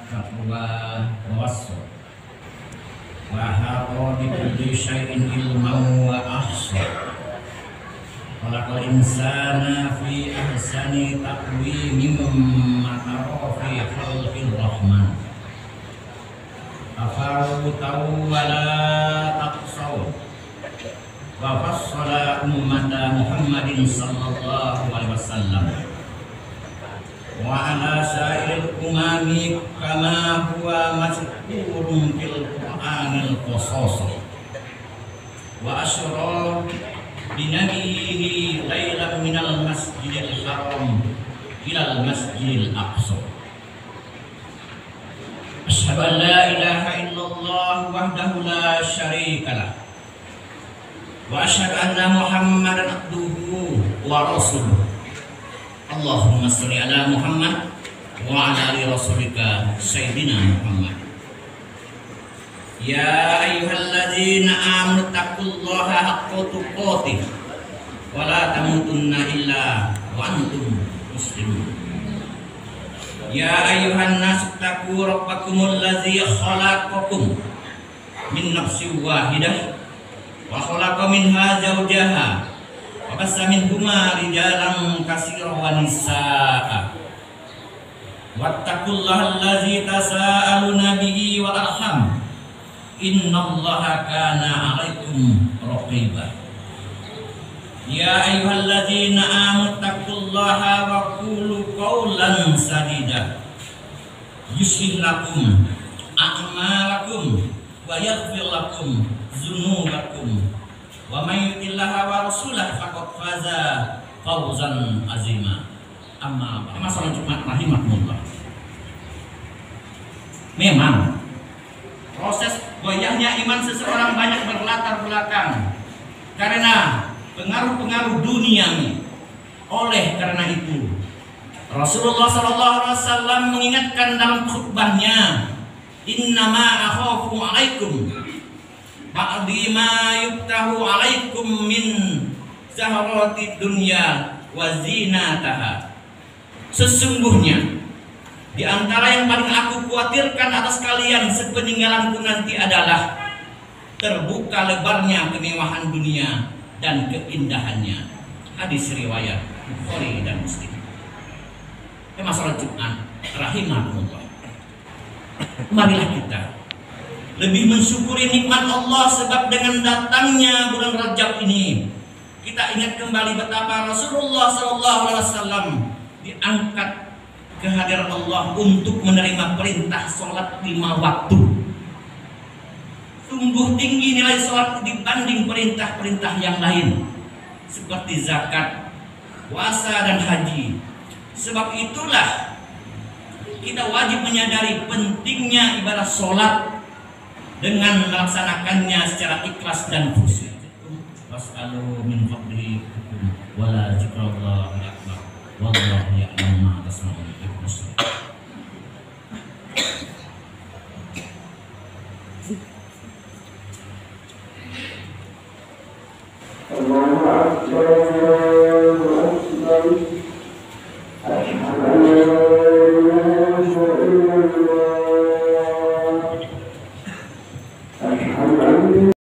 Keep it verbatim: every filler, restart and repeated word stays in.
taqwa tawassul wa hata bi kulli syai'in ilman wa ahsa khalaqal insana fi ahsani taqwimin matara fi khalqir rahman afaru taw wala taqsaw wa fassala ummata Muhammadin sallallahu alaihi wasallam wa ala sa'iril umami kama huwa mazkurun fil Qur'anil qasas wa asyara binabiyhi lailan minal masjidil haram ilal masjidil aqsa asyhadu an la ilaha illallah wahdahu la syarika lah wa asyhadu anna Muhammadan abduhu wa rasuluh. Allahumma sholli ala Muhammad wa ala ali rasulika sayyidina Muhammad. Ya ayyuhalladzina amanu taqullaha haqqa tuqatih wa la tamutunna illa wa antum muslimun. Ya ayyuhan nas taqu rabbakumul ladzi khalaqakum min nafsin wahidah wa khalaqa minha zawjaha wa bassa minhuma rijalan katsiran wa nisaa'a wattaqullaha allazi tasaaluna bihi wal arham innallaha kana 'alaikum raqiba. Ya ayyuhalladzina amanu taqullaha wa qulu qawlan sadida yuslih lakum a'malakum wa yaghfir lakum dzunubakum wa may yuti'illaha wa rasulahu faqad faza fawzan azima. Amma masalah Jumat rahimakumullah. Memang proses goyahnya iman seseorang banyak berlatar belakang karena pengaruh-pengaruh duniawi. Oleh karena itu Rasulullah shallallahu alaihi wasallam mengingatkan dalam khutbahnya, innama akhafu alaikum ba'di ma yuftahu alaikum min zaharati dunya wa zinataha. Sesungguhnya di antara yang paling aku khawatirkan atas kalian sepeninggalanku nanti adalah terbuka lebarnya kemewahan dunia dan keindahannya. Hadis riwayat Bukhari dan Muslim. Ini masalah Jumat rahimahullah. Marilah kita lebih mensyukuri nikmat Allah, sebab dengan datangnya bulan Rajab ini kita ingat kembali betapa Rasulullah shallallahu alaihi wasallam diangkat ke hadirat Allah untuk menerima perintah sholat lima waktu. Sungguh tinggi nilai sholat dibanding perintah-perintah yang lain seperti zakat, puasa dan haji. Sebab itulah kita wajib menyadari pentingnya ibadah sholat dengan melaksanakannya secara ikhlas dan khusyuk. Was'alu min fadlihi wala zikrullah akbar wallahu ya'lamu ma tasna'un. Allahu Akbar.